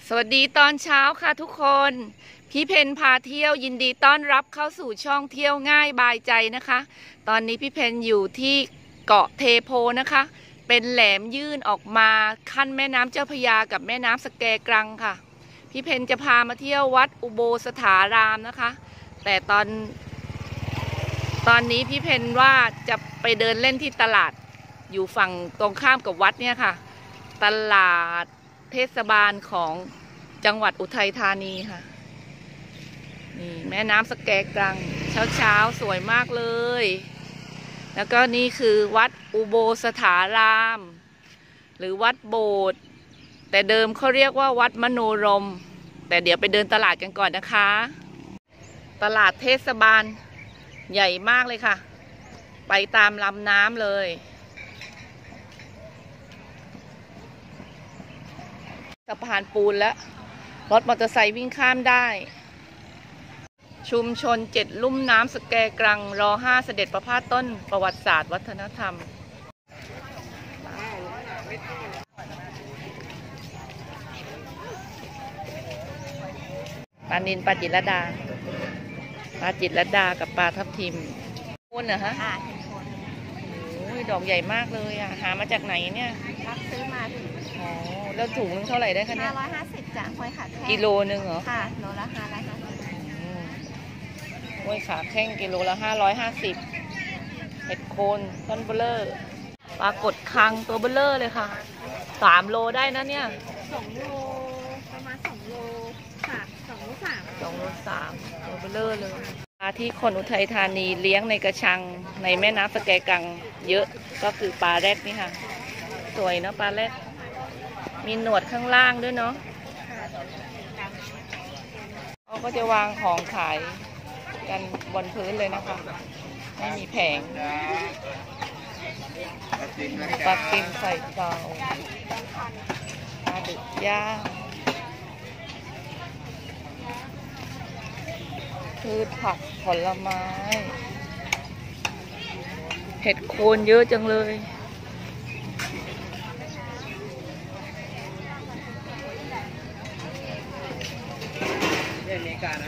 สวัสดีตอนเช้าค่ะทุกคนพี่เพนพาเที่ยวยินดีต้อนรับเข้าสู่ช่องเที่ยวง่ายบายใจนะคะตอนนี้พี่เพนอยู่ที่เกาะเทโพนะคะเป็นแหลมยื่นออกมาขั้นแม่น้ำเจ้าพระยากับแม่น้ำสแกกรังค่ะพี่เพนจะพามาเที่ยววัดอุโบสถารามนะคะแต่ตอนนี้พี่เพนว่าจะไปเดินเล่นที่ตลาดอยู่ฝั่งตรงข้ามกับวัดเนี่ยค่ะตลาดเทศบาลของจังหวัดอุทัยธานีค่ะนี่แม่น้ำสแกกรังเช้าสวยมากเลยแล้วก็นี่คือวัดอุโบสถารามหรือวัดโบสถ์แต่เดิมเขาเรียกว่าวัดมโนรมแต่เดี๋ยวไปเดินตลาดกันก่อนนะคะตลาดเทศบาลใหญ่มากเลยค่ะไปตามลำน้ำเลยสะพานปูนแล้วรถมอเตอร์ไซค์วิ่งข้ามได้ชุมชน7ลุ่มน้ำสแกกรังร.5 เสด็จประพาสต้นประวัติศาสตร์วัฒนธรรมปลานิลปลาจิตรลดากับปลาทับทิมโคนเหรอฮะโอ้ยดอกใหญ่มากเลยอ่ะหามาจากไหนเนี่ยรับซื้อมาอ๋อแล้วถุงนึงเท่าไหร่ได้คะเนี่ย 550จ้ะห้วยขาแข้งกิโลนึงเหรอค่ะโลละ550 ห้วยขาแข้งกิโลละ550เห็ดโคนต้นเบลเลอร์ปลากดคังตัวเบลเลอร์เลยค่ะ3 โลได้นะเนี่ย 2 โลประมาณ2 โลค่ะ2 โล 3 ตัวเบลเลอร์เลยปลาที่คนอุทัยธานีเลี้ยงในกระชังในแม่น้ำสแกกังเยอะก็คือปลาแรดนี่ค่ะสวยเนาะปลาแรดมีหนวดข้างล่างด้วยเนาะเขาก็จะวางของขายกันบนพื้นเลยนะคะไม่มีแผงปลากิมใส่เตาปลาดึกย่างพืชผักผลไม้เห็ดโคนเยอะจังเลยเมกานะ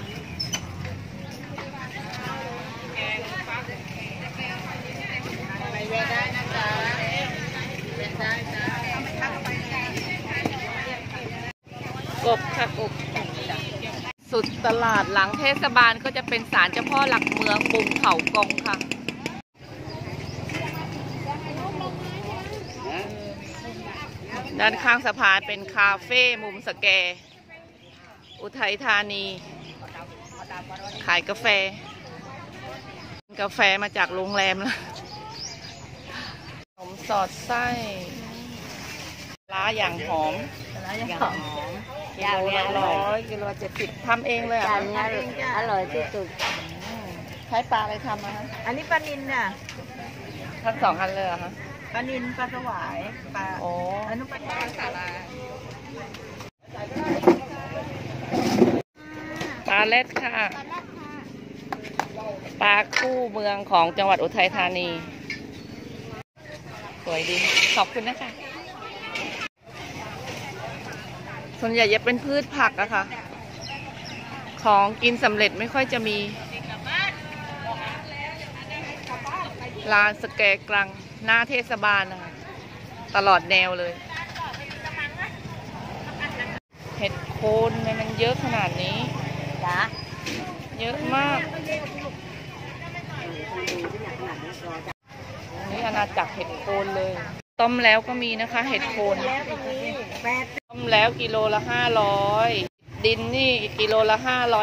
ไปเวได้นะจ๊ะเป็นได้จ้ากบค่ะกบสุดตลาดหลังเทศบาลก็จะเป็นศาลเจ้าพ่อหลักเมืองปุงเขากงค่ะด้านข้างสะพานเป็นคาเฟ่มุมสแกอุทัยธานีขายกาแฟมาจากโรงแรมแล้วขนมสอดไส้ร้าอย่างหอมกิโลละ100กิโลละ70ทำเองเลยอ่ะอร่อยที่สุดใช้ปลาอะไรทำอ่ะฮะอันนี้ปลานิลน่ะทั้ง2 อันเลยเหรอคะปลานิลปลาสวายปลาอันนู้นปลาสาลาปลาเล็ดค่ะปลาคู่เมืองของจังหวัดอุทัยธานีสวยดีขอบคุณนะคะส่วนใหญ่จะเป็นพืชผักอะค่ะของกินสำเร็จไม่ค่อยจะมีลานสแกกรังหน้าเทศบาลนะคะตลอดแนวเลยเห็ดโคนมันเยอะขนาดนี้จ้ะเยอะมากนี่อาณาจักรเห็ดโคนเลยต้มแล้วก็มีนะคะเห็ดโคนต้มแล้วกิโลละ500ดินนี่กิโลละ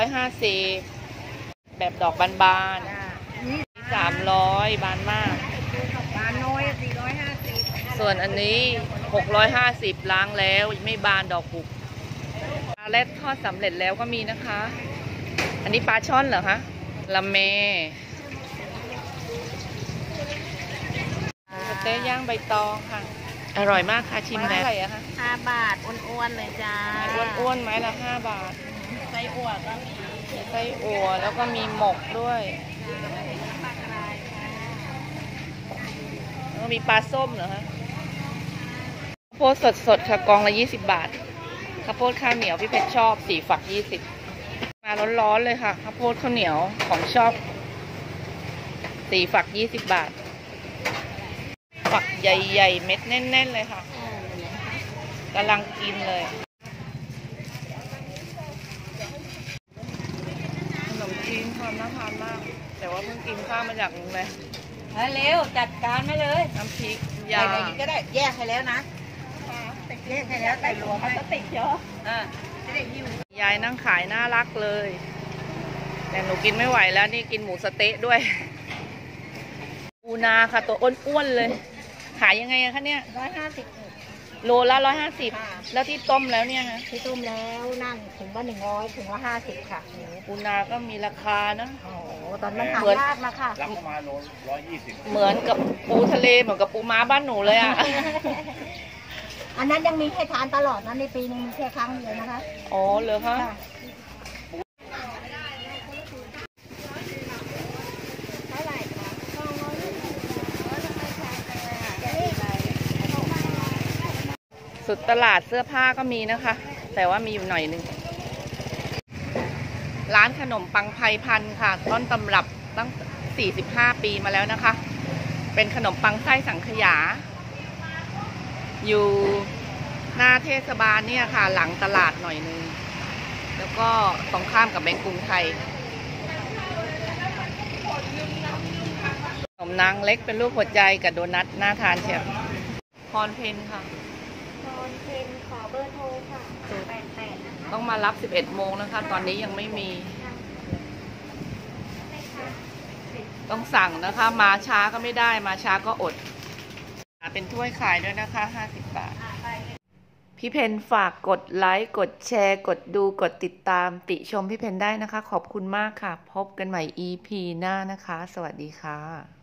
550แบบดอกบานๆ300บานมากบานน้อย450 ส่วนอันนี้650ล้างแล้วไม่บานดอกปุกปลาแรดทอดสำเร็จแล้วก็มีนะคะอันนี้ปลาช่อนเหรอคะละเมสเต๊ะย่างใบตองค่ะอร่อยมากค่ะชิมแล้วอะไรอะคะ 5 บาทอ้วนๆเลยจ้าอ้วนๆไม้ละ5 บาทไส้อั่วก็มีไส้อั่วแล้วก็มีหมกด้วยแล้วมีปลาส้มเหรอคะโพสสดๆค่ะกองละ20 บาทข้าวโพดข้าวเหนียวพี่เพชรชอบ4 ฝัก 20มาร้อนๆเลยค่ะข้าวโพดข้าวเหนียวของชอบ4 ฝัก 20 บาทฝักใหญ่ๆเม็ดแน่นๆเลยค่ะกำลังกินเลยขนมจีนความน่าทานมากแต่ว่าเพิ่งกินข้าวมาจากนึงเลยเร็วจัดการไม่เลยน้ำพริกใส่ยาในนี้ก็ได้แยกให้แล้วนะแยกให้แล้วใส่รวมให้ติดเยอะจะได้หิ้วยายนั่งขายน่ารักเลย แต่หนูกินไม่ไหวแล้วนี่กินหมูสะเต๊ะด้วยปูนาค่ะตัวอ้วนๆเลย ขายยังไงอะคะเนี่ย 150 โลละ150แล้วที่ต้มแล้วเนี่ยนะที่ต้มแล้วนั่งถึงว่า100ถึงว่า50ค่ะปูนาก็มีราคานะโอ้โหตอนมันหาเหมือนยากมาค่ะรับประมาณ120 เหมือนกับปูทะเลเหมือนกับปูม้าบ้านหนูเลยอะอันนั้นยังมีให้ทานตลอดนะในปีนึงมีแค่ครั้งเดียวนะคะอ๋อเหรอคะเท่าไหร่คะสุดตลาดเสื้อผ้าก็มีนะคะ แต่ว่ามีอยู่หน่อยนึงร้านขนมปังไพพันธุ์ค่ะต้นตำรับตั้ง45 ปีมาแล้วนะคะ เป็นขนมปังไส้สังขยา อยู่หน้าเทศบาลเนี่ยค่ะ หลังตลาดหน่อยนึงแล้วก็ตรงข้ามกับแบงก์กรุงไทยขนมนางเล็กเป็นรูปหัวใจกับโดนัทน่าทานเชียวพรเพนค่ะตอนเพนขอเบอร์โทรค่ะ88นะคะต้องมารับ 11 โมงนะคะ ตอนนี้ยังไม่มี ต้องสั่งนะคะ มาช้าก็ไม่ได้ มาช้าก็อด เป็นถ้วยขายด้วยนะคะ 50 บาท พี่เพนฝากกดไลค์ กดแชร์ กดดู กดติดตาม ติชมพี่เพนได้นะคะ ขอบคุณมากค่ะ พบกันใหม่ EP หน้านะคะ สวัสดีค่ะ